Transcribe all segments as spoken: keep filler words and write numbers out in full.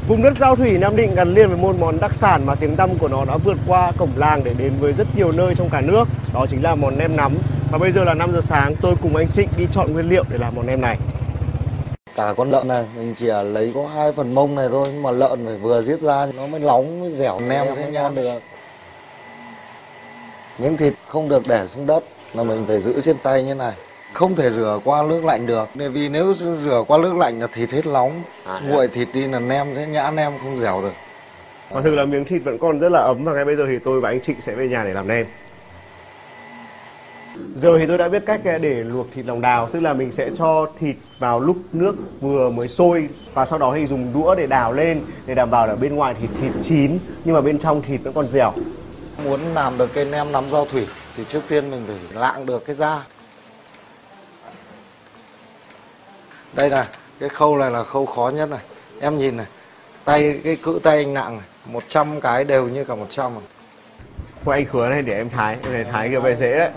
Vùng đất Giao Thủy Nam Định gắn liền với một món đặc sản mà tiếng tăm của nó đã vượt qua cổng làng để đến với rất nhiều nơi trong cả nước. Đó chính là món nem nắm. Và bây giờ là năm giờ sáng, tôi cùng anh Trịnh đi chọn nguyên liệu để làm món nem này. Cả con lợn này mình chỉ lấy có hai phần mông này thôi, nhưng mà lợn phải vừa giết ra nó mới nóng mới dẻo, nem sẽ ngon được. Miếng thịt không được để xuống đất, là mình phải giữ trên tay như này. Không thể rửa qua nước lạnh được, vì nếu rửa qua nước lạnh là thịt hết nóng, à, nguội thịt đi là nem sẽ nhã, nem không dẻo được. Quả thực là miếng thịt vẫn còn rất là ấm và ngay bây giờ thì tôi và anh Trịnh sẽ về nhà để làm nem. Giờ thì tôi đã biết cách để luộc thịt lòng đào, tức là mình sẽ cho thịt vào lúc nước vừa mới sôi và sau đó thì dùng đũa để đào lên để đảm bảo là bên ngoài thì thịt chín nhưng mà bên trong thịt vẫn còn dẻo. Muốn làm được cái nem nắm Giao Thủy thì trước tiên mình phải lạng được cái da. Đây này, cái khâu này là khâu khó nhất này. Em nhìn này, tay cái cự tay anh nặng này, một trăm cái đều như cả một trăm này. Thôi anh khứa này để em thái, em này thái kiểu về dễ đấy.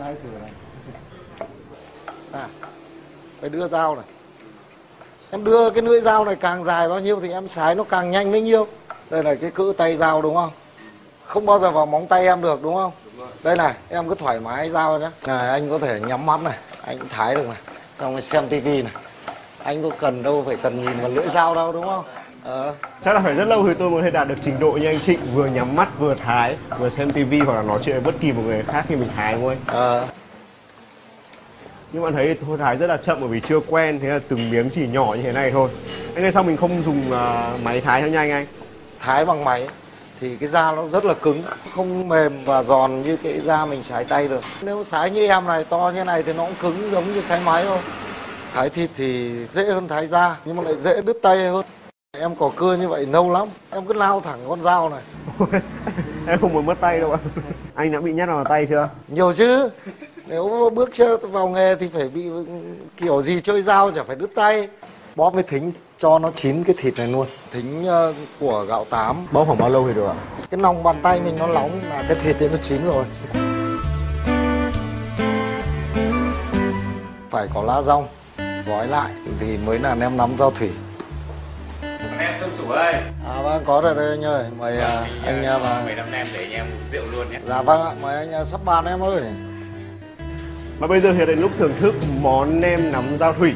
À, phải đưa dao này. Em đưa cái lưỡi dao này càng dài bao nhiêu thì em sái nó càng nhanh bấy nhiêu. Đây là cái cự tay dao đúng không? Không bao giờ vào móng tay em được đúng không? Đây này, em cứ thoải mái dao nhé. Này, anh có thể nhắm mắt này, anh cũng thái được này. Xong rồi xem tivi này. Anh có cần đâu phải cần nhìn vào lưỡi dao đâu đúng không? Ờ. Chắc là phải rất lâu thì tôi mới đạt được trình độ như anh Trịnh, vừa nhắm mắt vừa thái, vừa xem tivi hoặc là nói chuyện với bất kỳ một người khác khi mình thái thôi. Ờ. Nhưng bạn thấy tôi thái rất là chậm bởi vì chưa quen, thế là từng miếng chỉ nhỏ như thế này thôi. Anh ơi sao mình không dùng uh, máy thái cho nhanh anh? Thái bằng máy thì cái da nó rất là cứng, không mềm và giòn như cái da mình sái tay được. Nếu sái như em này to như này thì nó cũng cứng giống như sái máy thôi. Thái thịt thì dễ hơn thái da nhưng mà lại dễ đứt tay hơn. Em có cưa như vậy lâu lắm, em cứ lao thẳng con dao này. Em không muốn mất tay đâu ạ. Anh đã bị nhát vào tay chưa? Nhiều chứ. Nếu bước vào nghề thì phải bị kiểu gì chơi dao chả phải đứt tay. Bóp với thính cho nó chín cái thịt này luôn. Thính của gạo tám. Bóp khoảng bao lâu thì được ạ? Cái lòng bàn tay mình nó nóng là cái thịt thì nó chín rồi. Phải có lá dong gói lại thì mới là nem nắm Giao Thủy. Nem Xuân Sủ ơi. À vâng, có rồi đây anh ơi. Mời à, anh à, và mời năm nem để anh em rượu luôn nhé. Dạ vâng ạ, mời anh sắp bàn em ơi. Và bây giờ thì đến lúc thưởng thức món nem nắm Giao Thủy.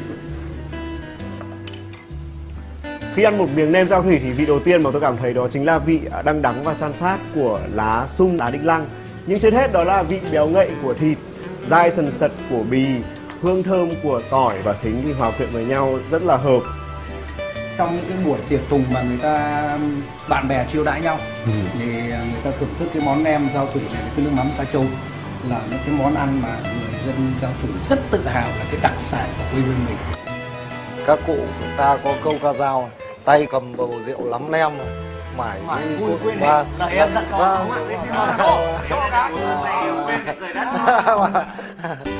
Khi ăn một miếng nem Giao Thủy thì vị đầu tiên mà tôi cảm thấy đó chính là vị đắng đắng và chan chát của lá sung, lá đinh lăng. Nhưng trên hết đó là vị béo ngậy của thịt, dai sần sật của bì, hương thơm của tỏi và thính thì hòa quyện với nhau rất là hợp. Trong những cái buổi tiệc tùng mà người ta bạn bè chiêu đãi nhau ừ. thì người ta thưởng thức cái món nem Giao Thủy này với cái nước mắm Sa Châu là những cái món ăn mà người dân Giao Thủy rất tự hào, là cái đặc sản của quê hương mình. Các cụ ta có câu ca dao, tay cầm bầu rượu lắm nem mải vui quên hết. Lời em dặn dò đúng không ạ? Xin mời cô, cô đã quên trời đất.